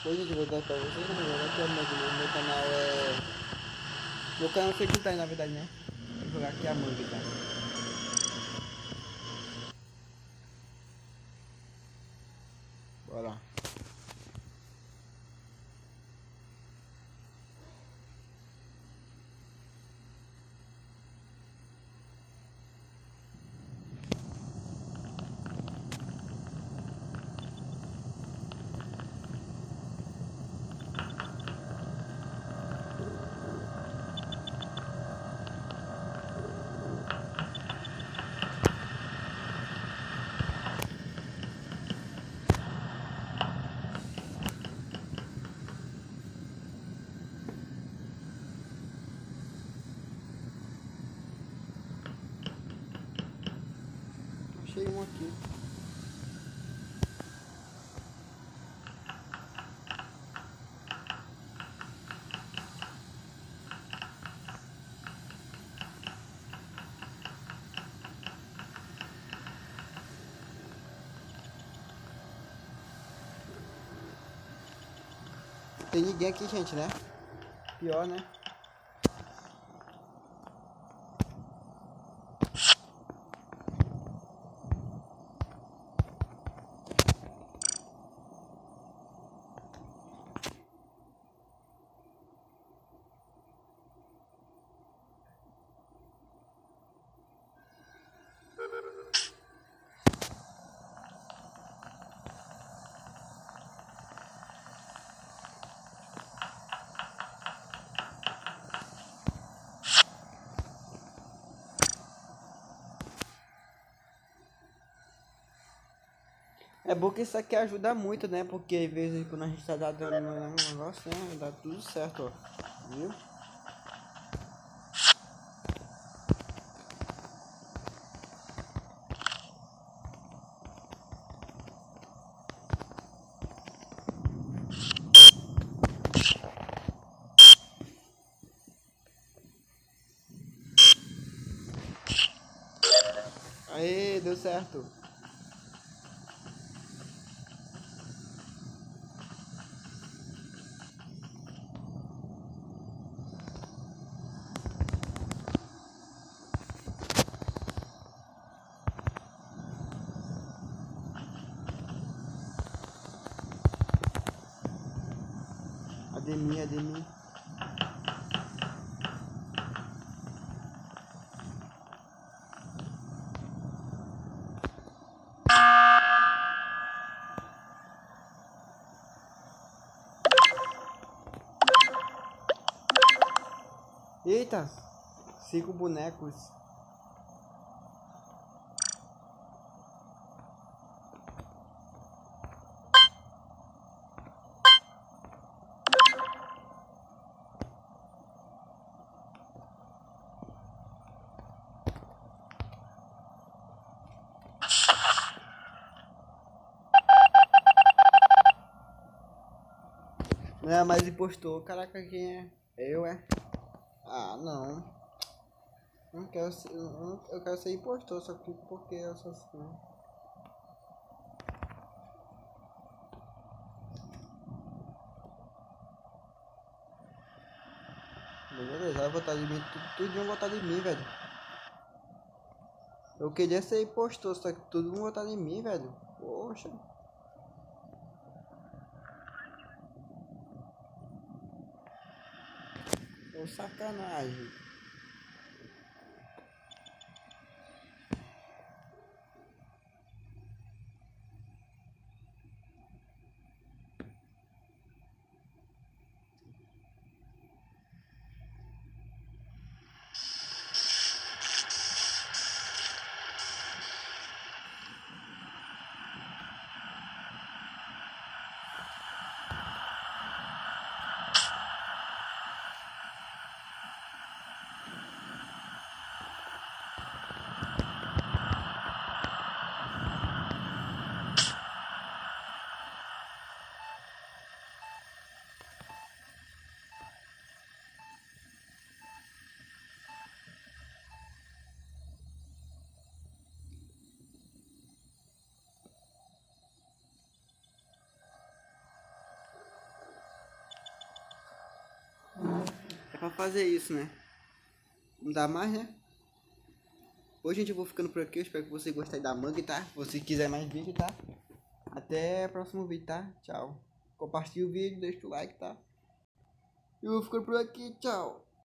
Hoje gente, vou dar pra vocês como jogar aqui a Among. Meu canal é... Meu canal secundário, na verdade, né? Vou jogar aqui a Among, tá? Bora. Achei um aqui. Tem ninguém aqui, gente, né? Pior, né? É bom que isso aqui ajuda muito, né? Porque às vezes quando a gente tá dando um negócio, né? Dá tudo certo, ó. Viu? Aê, deu certo. Ademir, Ademir. Eita, 5 bonecos. Não é mais impostor. Caraca, quem é? Eu, é? Ah, não. Não quero ser, eu quero ser impostor, só que porque eu sou assim. Beleza, vai votar de mim, tudo iam votar de mim, velho. Eu queria ser impostor, só que todo mundo votar em mim, velho. Poxa. Ô sacanagem. pra fazer isso, né? Não dá mais, né? Hoje, gente, eu vou ficando por aqui. Eu espero que você gostem da manga, tá? Se você quiser mais vídeo, tá? Até o próximo vídeo, tá? Tchau. Compartilha o vídeo, deixa o like, tá? Eu vou ficando por aqui. Tchau.